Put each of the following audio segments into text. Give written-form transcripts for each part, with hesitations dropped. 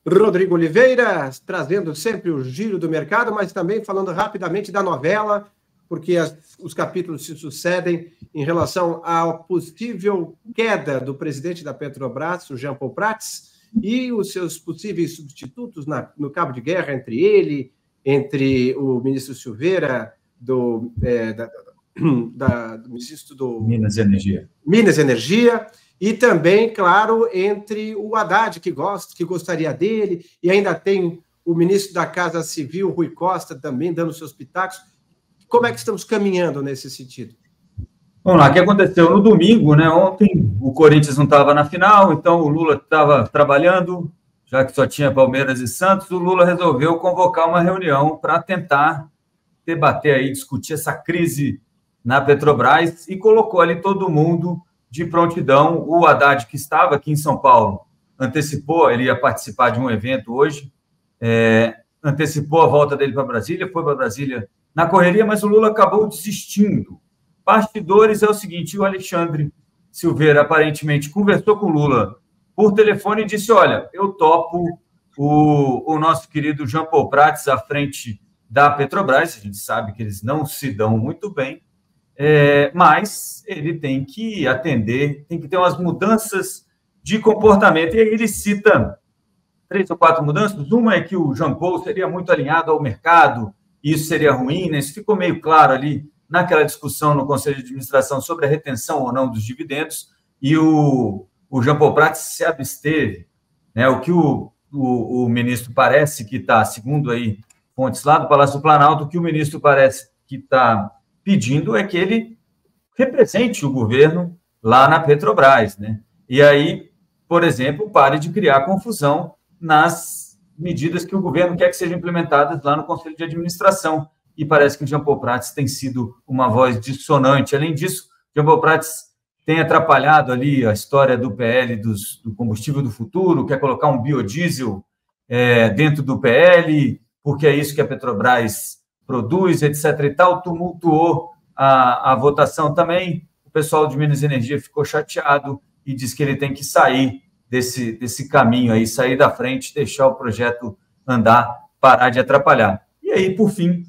Rodrigo Oliveira, trazendo sempre o giro do mercado, mas também falando rapidamente da novela, porque os capítulos se sucedem em relação à possível queda do presidente da Petrobras, o Jean Paul Prats, e os seus possíveis substitutos no cabo de guerra entre o ministro Silveira, do ministro do Minas e Energia, e também, claro, entre o Haddad, que gostaria dele, e ainda tem o ministro da Casa Civil, Rui Costa, também dando seus pitacos. Como é que estamos caminhando nesse sentido? Vamos lá, o que aconteceu no domingo, né? Ontem o Corinthians não estava na final, então o Lula estava trabalhando, já que só tinha Palmeiras e Santos, o Lula resolveu convocar uma reunião para tentar debater aí, discutir essa crise na Petrobras e colocou ali todo mundo de prontidão. O Haddad, que estava aqui em São Paulo, antecipou, ele ia participar de um evento hoje, antecipou a volta dele para Brasília, foi para Brasília na correria, mas o Lula acabou desistindo. Bastidores é o seguinte, o Alexandre Silveira aparentemente conversou com o Lula por telefone e disse, olha, eu topo o nosso querido Jean Paul Prats à frente da Petrobras, a gente sabe que eles não se dão muito bem, mas ele tem que atender, tem que ter umas mudanças de comportamento. E aí ele cita 3 ou 4 mudanças. Uma é que o Jean Paul seria muito alinhado ao mercado, e isso seria ruim, né? Isso ficou meio claro ali naquela discussão no Conselho de Administração sobre a retenção ou não dos dividendos, e o Jean Paul Prats se absteve, né? O que o ministro parece que está, segundo aí fontes lá do Palácio do Planalto, o que o ministro parece que está pedindo é que ele represente o governo lá na Petrobras, né? E aí, por exemplo, pare de criar confusão nas medidas que o governo quer que sejam implementadas lá no Conselho de Administração. E parece que o Jean Paul Prats tem sido uma voz dissonante. Além disso, o Jean Paul Prats tem atrapalhado ali a história do PL do combustível do futuro, quer colocar um biodiesel dentro do PL, porque é isso que a Petrobras produz, etc. e tal, tumultuou a votação também. O pessoal de Minas e Energia ficou chateado e disse que ele tem que sair desse caminho aí, sair da frente, deixar o projeto andar, parar de atrapalhar. E aí, por fim,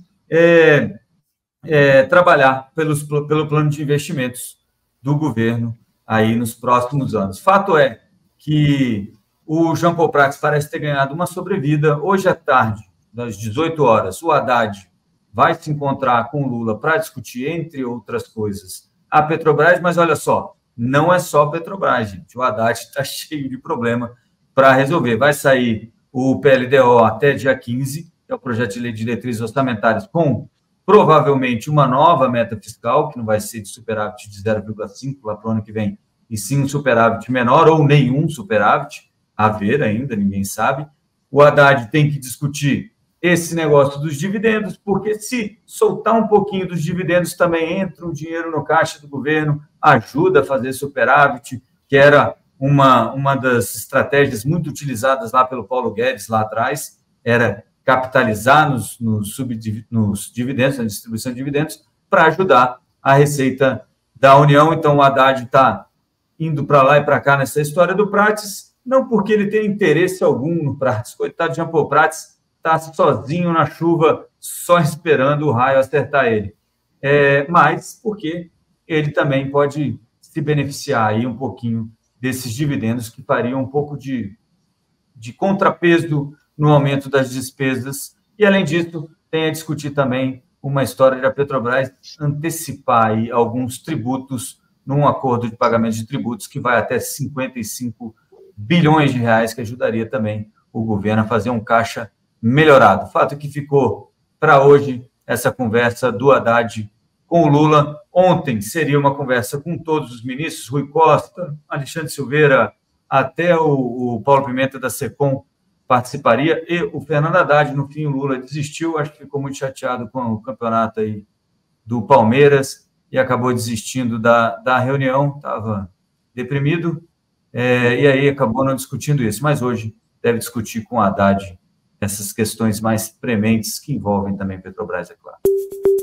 trabalhar pelo plano de investimentos do governo aí nos próximos anos. Fato é que o Jean Paul Prats parece ter ganhado uma sobrevida. Hoje à tarde, das 18 horas, o Haddad vai se encontrar com o Lula para discutir, entre outras coisas, a Petrobras, mas olha só, não é só a Petrobras, gente. O Haddad está cheio de problema para resolver. Vai sair o PLDO até dia 15, que é o projeto de lei de diretrizes orçamentárias, com provavelmente uma nova meta fiscal, que não vai ser de superávit de 0,5 lá para o ano que vem, e sim um superávit menor ou nenhum superávit, a ver ainda, ninguém sabe. O Haddad tem que discutir esse negócio dos dividendos, porque se soltar um pouquinho dos dividendos também entra um dinheiro no caixa do governo, ajuda a fazer superávit, que era uma das estratégias muito utilizadas lá pelo Paulo Guedes lá atrás, era capitalizar nos dividendos, na distribuição de dividendos, para ajudar a receita da União. Então, o Haddad está indo para lá e para cá nessa história do Prats, não porque ele tem interesse algum no Prats. Coitado de Jean Paul Prats, está sozinho na chuva, só esperando o raio acertar ele. Mas porque ele também pode se beneficiar aí um pouquinho desses dividendos que fariam um pouco de contrapeso no aumento das despesas. E, além disso, tem a discutir também uma história da Petrobras antecipar aí alguns tributos num acordo de pagamento de tributos que vai até 55 bilhões de reais, que ajudaria também o governo a fazer um caixa melhorado. O fato é que ficou para hoje essa conversa do Haddad com o Lula. Ontem seria uma conversa com todos os ministros, Rui Costa, Alexandre Silveira, até o Paulo Pimenta da SECOM participaria, e o Fernando Haddad. No fim, o Lula desistiu, acho que ficou muito chateado com o campeonato aí do Palmeiras e acabou desistindo da reunião, estava deprimido, e aí acabou não discutindo isso, mas hoje deve discutir com o Haddad essas questões mais prementes que envolvem também Petrobras, é claro.